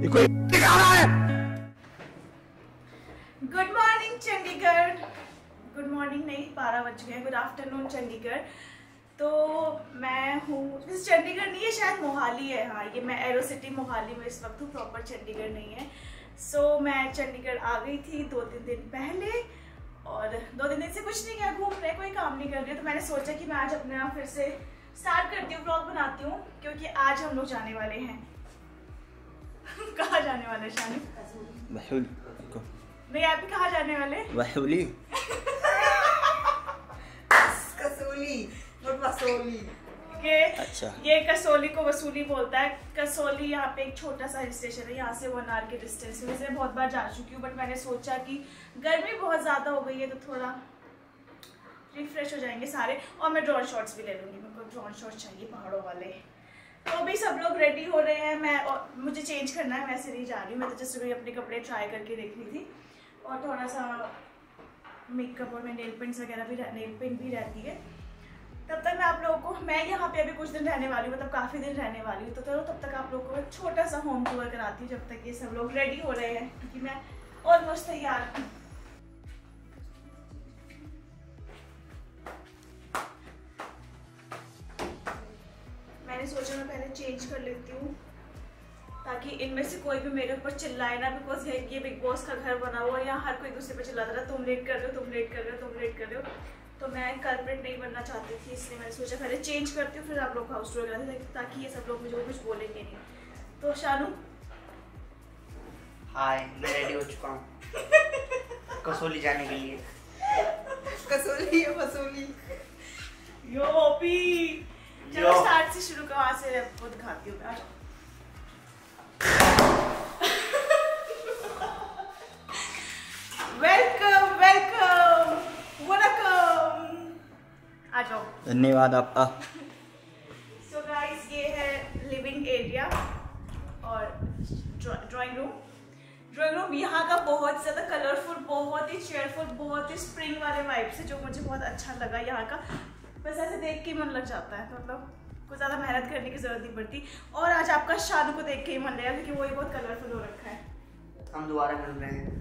कोई दिखा रहा है। Good morning Chandigarh, good morning नहीं 12 बज गए, गुड आफ्टरनून चंडीगढ़। तो मैं हूँ चंडीगढ़ नहीं है, शायद मोहाली है। हाँ, ये मैं एरो सिटी मोहाली में इस वक्त हूँ, प्रॉपर चंडीगढ़ नहीं है। सो मैं चंडीगढ़ आ गई थी 2-3 दिन पहले और 2-3 दिन से कुछ नहीं किया, घूम रहे, कोई काम नहीं कर रही। तो मैंने सोचा कि मैं आज अपने आप फिर से स्टार्ट करती हूँ, व्लॉग बनाती हूँ, क्योंकि आज हम लोग जाने वाले हैं कहाँ जाने वाले शानी? नहीं, आप भी कहाँ जाने वाले? वसूली कसौली और वसूली। अच्छा, ये कसौली को वसूली बोलता है। कसौली यहाँ पे एक छोटा सा हिल स्टेशन है, यहाँ से 1 आवर के डिस्टेंस में। मैं बहुत बार जा चुकी हूँ, बट मैंने सोचा कि गर्मी बहुत ज़्यादा हो गई है तो थोड़ा रिफ्रेश हो जाएंगे सारे। और मैं ड्रोन शॉट्स भी ले लूँगी, मेरे को ड्रोन शॉट्स चाहिए पहाड़ों वाले। तो अभी सब लोग रेडी हो रहे हैं, मुझे चेंज करना है, वैसे नहीं जा रही हूँ। मैं तो जस्ट अपने कपड़े ट्राई करके देख रही थी और थोड़ा सा मेकअप और नेल पेंट्स वगैरह भी, नेल पेंट भी रहती है। तब तक मैं आप लोगों को, मैं यहाँ पे अभी कुछ दिन रहने वाली हूँ, मतलब काफ़ी दिन रहने वाली हूँ, तो चलो तब तक आप लोगों को एक छोटा सा होम टूर कराती हूँ जब तक ये सब लोग रेडी हो रहे हैं, क्योंकि मैं ऑलमोस्ट तैयार हूँ। मैंने सोचा मैं पहले चेंज कर लेती हूँ ताकि इनमें से कोई भी मेरे ऊपर चिल्लाए ना, बिकॉज ये बिग बॉस का घर बना हुआ है, यहाँ हर कोई दूसरे पे चिल्लाता रहा, तुम लेट कर रहे हो, तुम लेट कर रहे हो, तुम लेट कर रहे हो। तो मैं कल्प्रिट नहीं बनना चाहती थी, इसलिए मैंने सोचा पहले चेंज करती हूँ, फिर आप लोग हाउस टूर कराते ताकि ये सब लोग मुझे कुछ बोलेंगे नहीं। तो शानू, हाय, मैं रेडी हो चुका हूँ कसौली जाने के लिए। कसौली या वसूली? यो ओपी, चलो स्टार्ट से शुरू कर, वहाँ से आपको दिखाती हूँ। आ जाओ। वेलकम वेलकम, वेलकम, आ जाओ। धन्यवाद आपका। सो गाइस, ये है लिविंग एरिया और ड्राइंग रूम। यहाँ का बहुत ज़्यादा कलरफुल, बहुत ही चेयरफुल, बहुत ही स्प्रिंग वाले वाइब से, जो मुझे बहुत अच्छा लगा यहाँ का। बस ऐसे देख के मन लग जाता है, तो मतलब कुछ ज़्यादा मेहनत करने की ज़रूरत नहीं पड़ती। और आज आपका शानू को देख के ही मन लगेगा, क्योंकि वो ही बहुत कलरफुल हो रखा है। हम दोबारा मिल रहे हैं।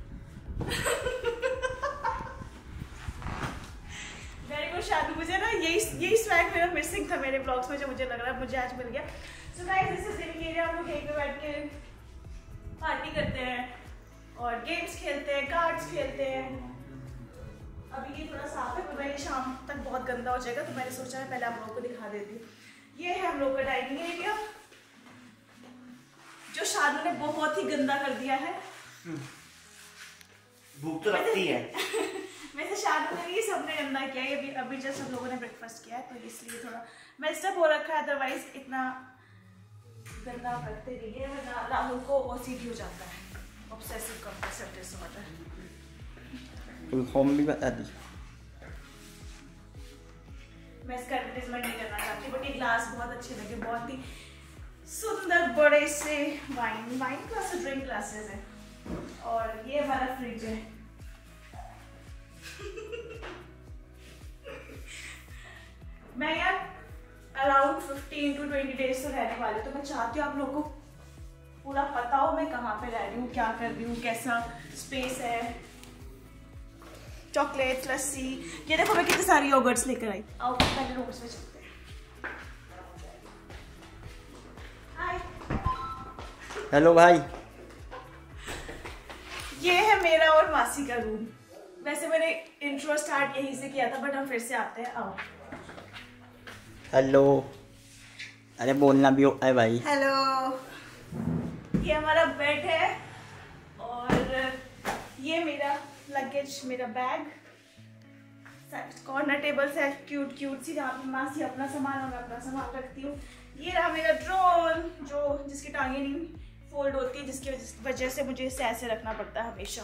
वेरी गुड शानू, मुझे ना यही स्वैग मेरा मिसिंग था मेरे ब्लॉग्स में, जो मुझे लग रहा है मुझे आज मिल गया। So guys, this is living area. हम लोग यहीं पे बैठ के पार्टी करते हैं और गेम्स खेलते हैं, कार्ड्स खेलते हैं। अभी ये थोड़ा साफ है, पर ये शाम तक बहुत गंदा हो जाएगा, तो मैंने सोचा है पहले आप लोगों को दिखा देती हूँ। ये है हम लोग का डाइनिंग एरिया, जो शानू ने बहुत ही गंदा कर दिया है। भूख तो लगती है। वैसे शानू ने ये सबने गंदा किया है। अभी जस्ट हम लोगों ने ब्रेकफास्ट किया है, तो इसलिए थोड़ा मेस्टअप हो रखा है। अदरवाइज इतना गंदा करते नहीं है, वरना राहुल को ओसीडी हो जाता है, obsessive compulsive disorder. Full form भी बता दी। मैं इसका एडवर्टाइजमेंट नहीं करना चाहती, बट ये ग्लास बहुत अच्छे लगे, बहुत ही सुंदर बड़े से वाइन ग्लास, ड्रिंक ग्लासेस है। और ये हमारा फ्रिज है। मैं यार अराउंड 15 to 20 डेज तो रहने वाली, तो मैं चाहती हूँ आप लोगों को पूरा पता हो मैं कहाँ पे रह रही हूँ, क्या कर रही हूँ, कैसा स्पेस है। चॉकलेट, लस्सी, ये देखो मैं कितनी सारी योगर्ट्स लेकर आई। आओ पहले योगर्ट्स में चलते हैं। हाय, हेलो भाई। ये है मेरा और मासी का रूम। वैसे मैंने इंट्रो स्टार्ट यहीं से किया था, बट हम फिर से आते हैं। आओ। हेलो, अरे बोलना भी होता है भाई। हेलो। ये हमारा बेड है और ये मेरा लगेज, मेरा बैग, कॉर्नर टेबल से क्यूट सी, जहाँ पे मासी अपना सामान और मैं अपना सामान रखती हूँ। ये रहा मेरा ड्रोन, जिसकी टांगे नहीं फोल्ड होती है, जिसकी वजह से मुझे इसे ऐसे रखना पड़ता है हमेशा।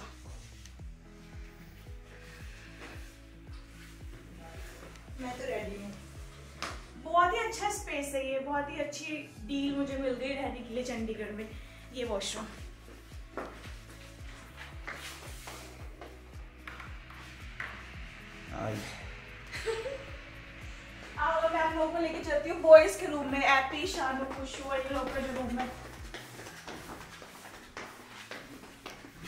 मैं तो रेडी हूँ। बहुत ही अच्छा स्पेस है ये, बहुत ही अच्छी डील मुझे मिल गई रहने के लिए चंडीगढ़ में। ये वॉशरूम, अब मैं आप लोगों को लेके चलती हूँ बॉयज के रूम में। एपी, शानू, खुशू और ये लोग का जो रूम है।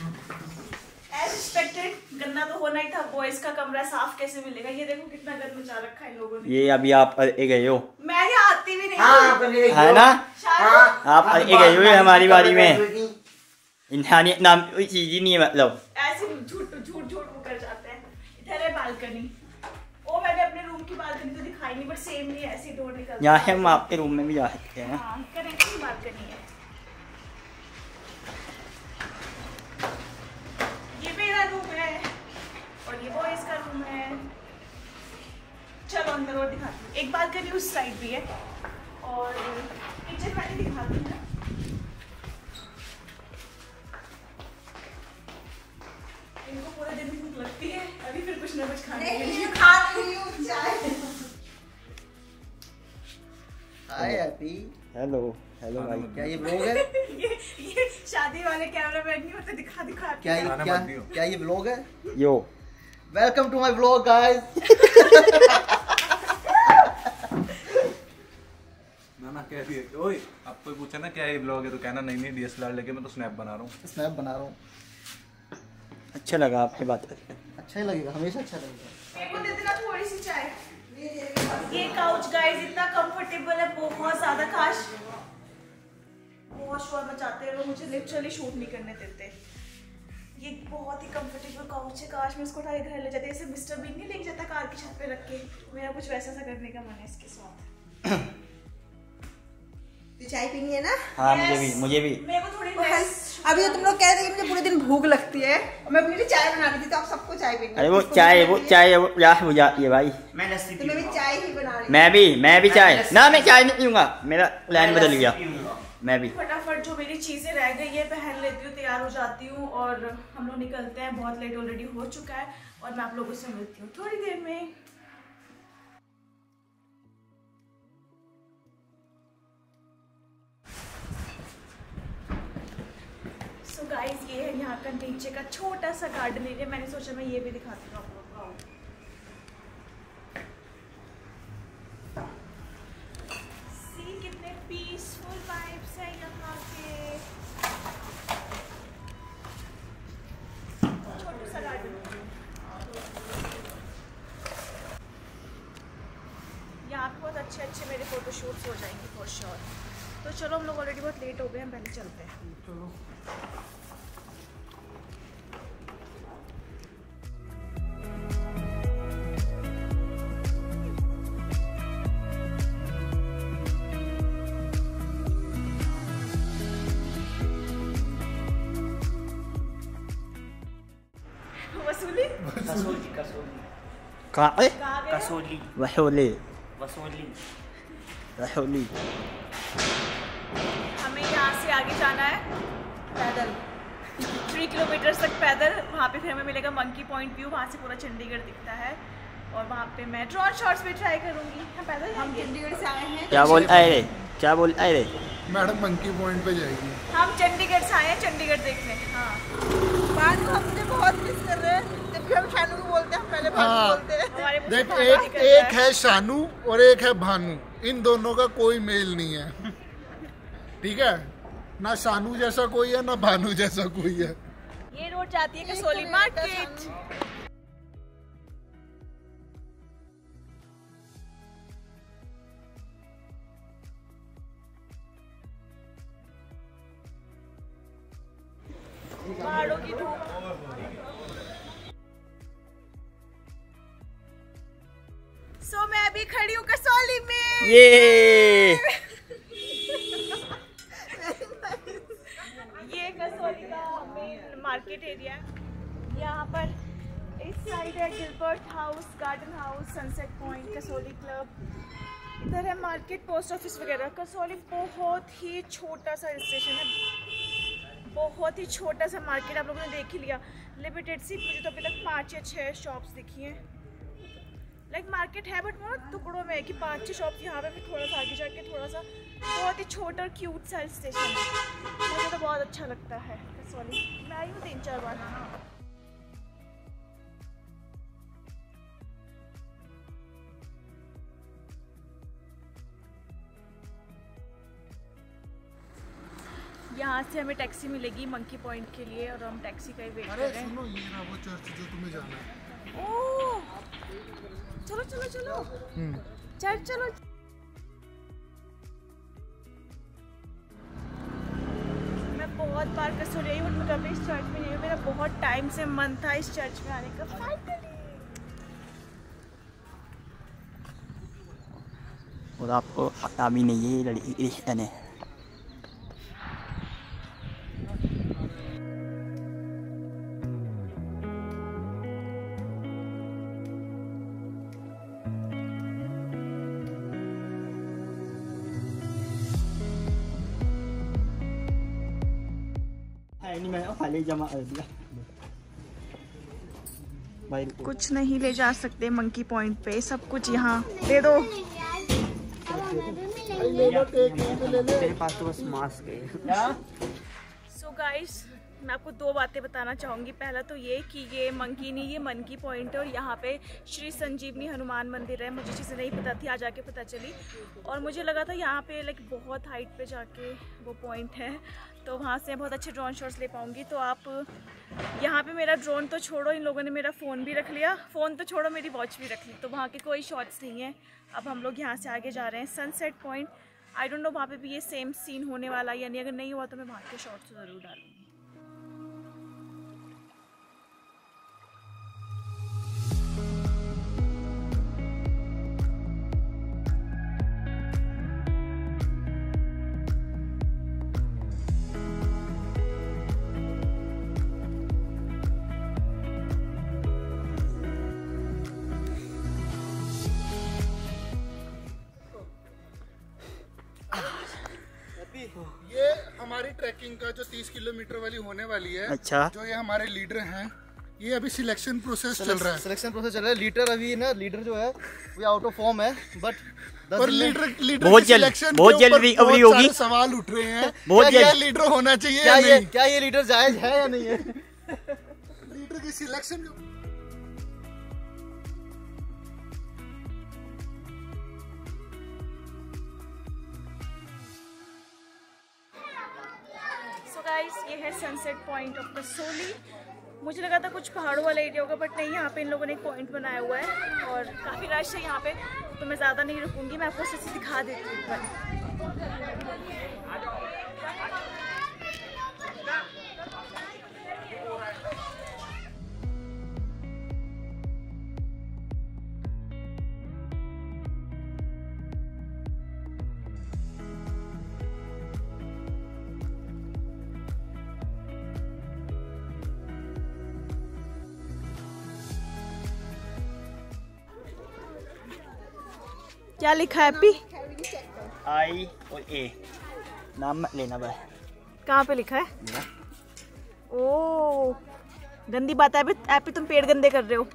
एज एक्सपेक्टेड गंदा तो होना ही था। बॉयज का कमरा साफ कैसे मिलेगा? ये देखो कितना गंद मचा रखा है इन लोगों ने। ये अभी आप गए हो। मैं यहाँ आती भी नहीं हाँ, है ना, शायद आप गए हो हमारी बारी में। इंसानियत नाम कोई चीज ही नहीं है, मतलब ऐसे झूठ वो कर जाते हैं। इधर है बालकनी। ओ मैंने अपने रूम की बालकनी तो दिखाई नहीं, बट सेम नहीं ऐसी डोर निकलती है। यहाँ से हम आपके रूम में भी जा सकते हैं ना। हाँ, कनेक्टिंग बालकनी है। ये मेरा रूम है और ये बॉयज का रूम है। चलो अंदर और दिखाती हूँ। एक बालकनी उस साइड भी है और किचन मैंने दिखाती हूँ ना। इनको पूरे दिन भूख लगती है, अभी फिर कुछ ना कुछ खाने के लिए। खा रही हूँ चाय। Hi happy. हेलो हेलो भाई। क्या ये व्लॉग है? ये शादी वाले कैमरामैन नहीं होते, दिखा क्या ये व्लॉग है? Yo welcome to my vlog guys. ना कह रही है ओए, अब कोई पूछे ना क्या ये ब्लॉग है तो कहना नहीं डीएसएलआर लेके मैं तो स्नैप बना रहा हूँ। अच्छा लगा आपसे बात करके। अच्छा ही लगेगा, हमेशा अच्छा लगेगा। मेरे को दे देना थोड़ी सी चाय। ये काउच गाइस इतना कंफर्टेबल है, बहुत ज्यादा। काश बहुत शोर मचाते हैं लोग, मुझे लिटरली शूट नहीं करने देते। ये बहुत ही कंफर्टेबल काउच है। काश मैं इसको उठा के घर ले जाती। ऐसे मिस्टर बीन नहीं लेके जाता कार की छत पे रख के। मेरा कुछ वैसा सा करने का मन है इसके साथ। तो चाय पीनी है ना? हाँ Yes. मुझे भी मेरे को थोड़ी अभी तो तुम लोग कह रहे थे कि मुझे पूरे दिन भूख लगती है और मैं अपने लिए चाय बना रही थी, तो आप सबको चाय पीनी है। अरे वो किसको चाय भी वो बनानी चाय वो प्यास हो जाती है भाई। मैं लस्सी है? तो मैं भी चाय ही बना रही हूँ। मैं भी चाय ना, मैं चाय नहीं पीऊंगा, मेरा प्लान बदल गया। मैं भी फटाफट जो मेरी चीजें रह गई है पहन लेती हूँ, तैयार हो जाती हूँ और हम लोग निकलते हैं। बहुत लेट ऑलरेडी हो चुका है और मैं आप लोगों से मिलती हूँ थोड़ी देर में। सो गाइस ये है यहाँ का नीचे का छोटा सा गार्डन एरिया। मैंने सोचा मैं ये भी दिखाती हूँ आप लोगों को। सी कितने पीसफुल वाइब्स है यहाँ के। छोटा सा गार्डन। यहाँ पे बहुत अच्छे मेरे फोटोशूट्स हो जाएंगे फॉर श्योर। तो चलो हम लोग ऑलरेडी बहुत लेट हो गए हैं, पहले चलते हैं। चलो वसूली कसोली कसोली कहाँ पे? कहाँ गए? कसोली वसूली वसूली वसूली। हमें यहाँ से आगे जाना है पैदल 3 किलोमीटर तक पैदल। वहाँ पे फिर हमें मिलेगा मंकी पॉइंट व्यू, वहाँ से पूरा चंडीगढ़ दिखता है और वहाँ पे मैं ड्रोन शॉट्स भी ट्राई करूँगी। हम पैदल हम चंडीगढ़ से आए हैं। क्या बोल आए रे मैडम मंकी पॉइंट पे जाएगी। हम चंडीगढ़ से आए हैं चंडीगढ़ देखने। हाँ बात को हमने बहुत मिस कर रहे हैं। जब भी हम शानू को बोलते हैं हम पहले भानु हाँ। बोलते हैं। हमारे मुँह से देख भानु एक निकलता एक है शानू और एक है भानु, इन दोनों का कोई मेल नहीं है। ठीक है, ना शानू जैसा कोई है ना भानु जैसा कोई है। ये रोड जाती है कसोली मार्केट। पहाड़ों की धूप। सो मैं अभी खड़ी हूँ कसौली में। ये ये कसौली का मेन मार्केट एरिया है। यहाँ पर इस साइड है Gilbert house, garden house, sunset point, Kasauli club. इधर है मार्केट, पोस्ट ऑफिस वगैरह। कसौली बहुत ही छोटा सा स्टेशन है, बहुत ही छोटा सा मार्केट। आप लोगों ने देख ही लिया, लिमिटेड सी। मुझे तो अभी तक 5 या 6 शॉप्स दिखी हैं। लाइक मार्केट है बट वो टुकड़ों में है कि 5-6 शॉप्स यहाँ पे, फिर थोड़ा सा आगे जाके थोड़ा सा। बहुत ही छोटा और क्यूट सा स्टेशन है। मुझे तो बहुत अच्छा लगता है कसौली। मैं आई हूँ 3-4 बार। यहाँ से हमें टैक्सी मिलेगी मंकी पॉइंट के लिए और हम टैक्सी का ही वेट कर रहे हैं। सुनो, ये रहा वो चर्च जो तुम्हें जाना है। ओह, चलो चलो चलो चर्च चलो। मैं बहुत बार कसौली आई हूँ, कभी इस चर्च में नहीं हूँ। मेरा बहुत टाइम से मन था इस चर्च में आने का। फाइनली। और आपको पता भी नहीं है ये लड़की क्रिश्चियन है। नहीं मैंने खाली जमा कर दिया। कुछ नहीं ले जा सकते मंकी पॉइंट पे, सब कुछ यहाँ दे दो। तेरे पास तो बस मास्क है। सो गाइस, मैं आपको दो बातें बताना चाहूँगी। पहला तो ये कि ये मंकी नहीं, ये मन की पॉइंट है और यहाँ पे श्री संजीवनी हनुमान मंदिर है। मुझे चीज़ें नहीं पता थी, आज आके पता चली। और मुझे लगा था यहाँ पे लाइक बहुत हाइट पे जाके वो पॉइंट है, तो वहाँ से बहुत अच्छे ड्रोन शॉट्स ले पाऊँगी। तो आप यहाँ पे मेरा ड्रोन तो छोड़ो, इन लोगों ने मेरा फ़ोन भी रख लिया। फ़ोन तो छोड़ो, मेरी वॉच भी रख ली, तो वहाँ के कोई शॉट्स नहीं है। अब हम लोग यहाँ से आगे जा रहे हैं sunset point. I don't know वहाँ पे भी ये सेम सीन होने वाला है या नहीं। अगर नहीं हुआ तो मैं वहाँ के शॉट्स ज़रूर डालूँगी। ये हमारी ट्रैकिंग का जो 30 किलोमीटर वाली होने वाली है। अच्छा। जो ये हमारे लीडर हैं, ये अभी सिलेक्शन प्रोसेस चल रहा है। सिलेक्शन प्रोसेस चल रहा है। लीडर जो है वो आउट ऑफ फॉर्म है, बट और लीडर बहुत जल्द रिकवरी होगी। सवाल उठ रहे हैं बहुत क्या जल्द लीडर होना चाहिए क्या ये लीडर जायज है या नहीं है? लीडर की सिलेक्शन। गाइस, ये है सनसेट पॉइंट ऑफ कसौली। मुझे लगा था कुछ पहाड़ों वाला एरिया होगा, बट नहीं, यहाँ पे इन लोगों ने एक पॉइंट बनाया हुआ है और काफ़ी रश है यहाँ पे, तो मैं ज़्यादा नहीं रुकूंगी। मैं आपको सिर्फ दिखा देती हूँ ऊपर। क्या लिखा है पी? आई और ए, नाम मत लेना भाई। कहाँ पे लिखा है? ओ, गंदी बात है ऐपी, तुम पेड़ गंदे कर रहे हो।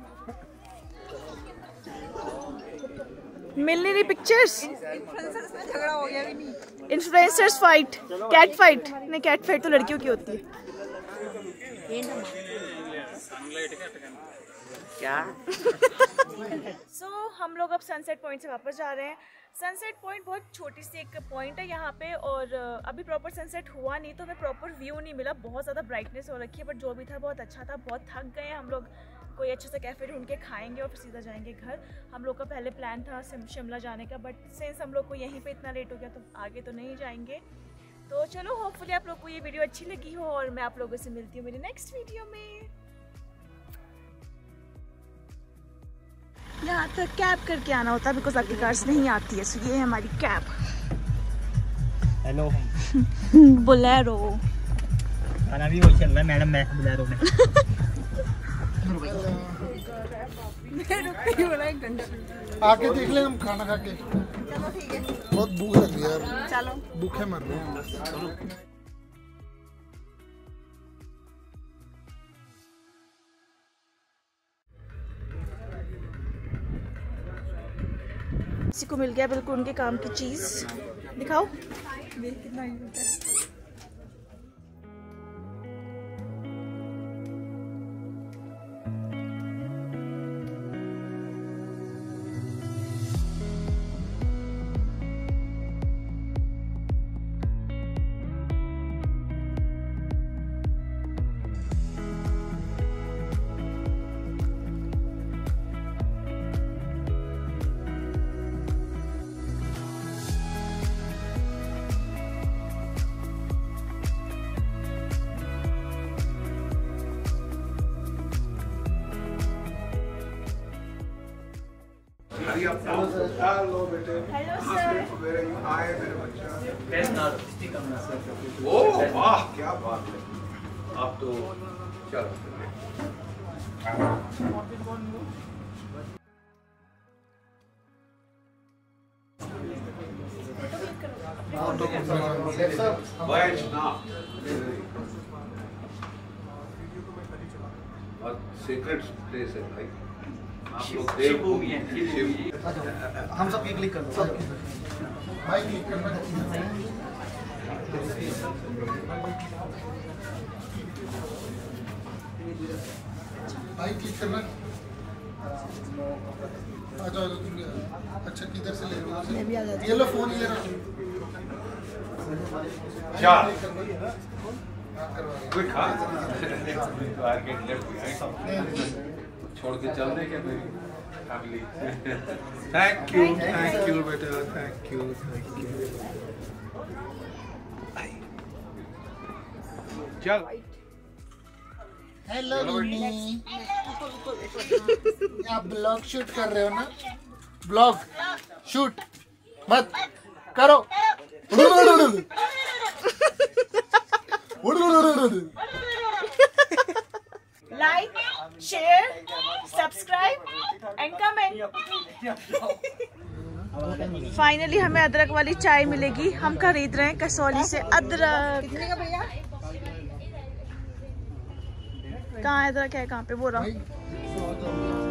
मिल नहीं रही पिक्चर्स। इन्फ्लुएंसर्स में झगड़ा हो गया भी नहीं। इन्फ्लुएंसर्स फाइट, कैट फाइट नहीं, कैट फाइट तो लड़कियों की होती है। क्या? सो हम लोग अब सनसेट पॉइंट से वापस जा रहे हैं। सनसेट पॉइंट बहुत छोटी सी एक पॉइंट है यहाँ पे, और अभी प्रॉपर सनसेट हुआ नहीं तो हमें प्रॉपर व्यू नहीं मिला। बहुत ज़्यादा ब्राइटनेस हो रखी है, बट जो भी था बहुत अच्छा था। बहुत थक गए हम लोग। कोई अच्छा सा कैफ़े ढूंढ के खाएंगे और फिर सीधा जाएंगे घर। हम लोग का पहले प्लान था शिमला जाने का, बट सिंस हम लोग को यहीं पे इतना लेट हो गया तो आगे तो नहीं जाएंगे। तो चलो, होपफुली आप लोग को ये वीडियो अच्छी लगी हो और मैं आप लोगों से मिलती हूँ मेरी नेक्स्ट वीडियो में। यहाँ तक कैब करके आना होता है बिकॉज आपकी कार्स नहीं आती है। सो ये है हमारी कैब। हेलो। बोलेरो। खाना भी वही चल रहा है मैडम, मैं बोलेरो में। आके देख ले, हम खाना खा के। चलो ठीक है। बहुत भूख लगी यार, चलो भूखे मर रहे हैं। किसी को मिल गया बिल्कुल उनके काम की चीज। दिखाओ कितना हेलो बेटे। Hello sir. हाय मेरे बच्चा। ओह वाह क्या बात है, आप तो चलो सीक्रेट प्लेस है भाई, आप लोग देव हो गए हैं। हम सब ये क्लिक कर दो भाई क्लिक करना। भाई क्लिक करना। आ जाओ तुम। अच्छा किधर से ले रहे हो? ये लो फोन ये रहा। क्या कोई खा छोड़ के चल दे क्या मेरी फैमिली। थैंक यू बेटा, थैंक यू। चल हेलो आप ब्लॉग शूट कर रहे हो ना? ब्लॉग शूट मत करो। Like, share, subscribe and comment. Finally हमें अदरक वाली चाय मिलेगी। हम खरीद रहे हैं कसौली से अदरक। कितने का भैया? कहाँ अदरक है? कहाँ पे? वो रहा।